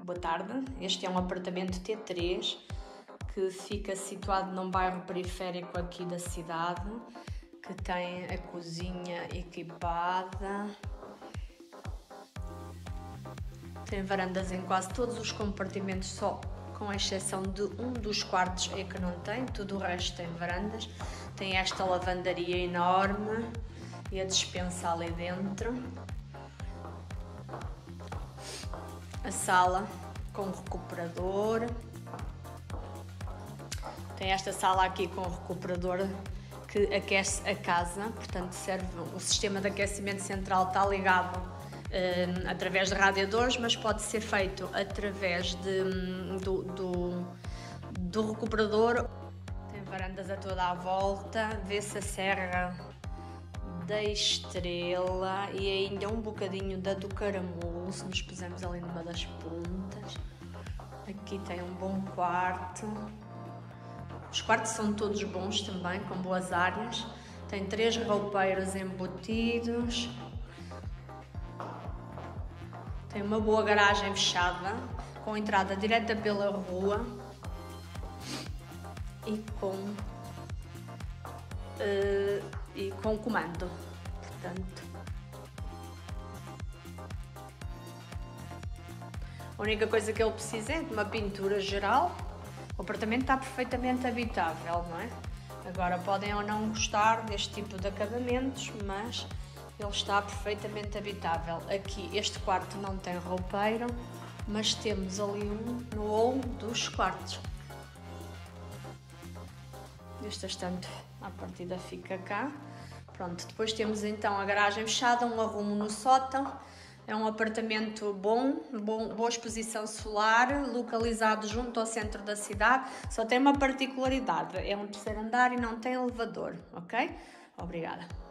Boa tarde, este é um apartamento T3 que fica situado num bairro periférico aqui da cidade, que tem a cozinha equipada, tem varandas em quase todos os compartimentos, só com exceção de um dos quartos é que não tem, tudo o resto tem varandas. Tem esta lavandaria enorme e a despensa ali dentro. A sala com recuperador. Tem esta sala aqui com recuperador que aquece a casa, portanto o sistema de aquecimento central está ligado através de radiadores, mas pode ser feito através do recuperador. Tem varandas a toda a volta, vê-se a Serra da Estrela e ainda um bocadinho da do Caramulo, se nos pusermos ali numa das pontas. Aqui tem um bom quarto. Os quartos são todos bons também, com boas áreas. Tem 3 roupeiros embutidos. Tem uma boa garagem fechada, com entrada direta pela rua e com comando, portanto. A única coisa que ele precisa é de uma pintura geral. O apartamento está perfeitamente habitável, não é? Agora podem ou não gostar deste tipo de acabamentos, mas ele está perfeitamente habitável. Aqui este quarto não tem roupeiro, mas temos ali um no hall dos quartos. Este estante à partida fica cá. Pronto, depois temos então a garagem fechada, um arrumo no sótão. É um apartamento boa exposição solar, localizado junto ao centro da cidade. Só tem uma particularidade, é um 3º andar e não tem elevador, ok? Obrigada.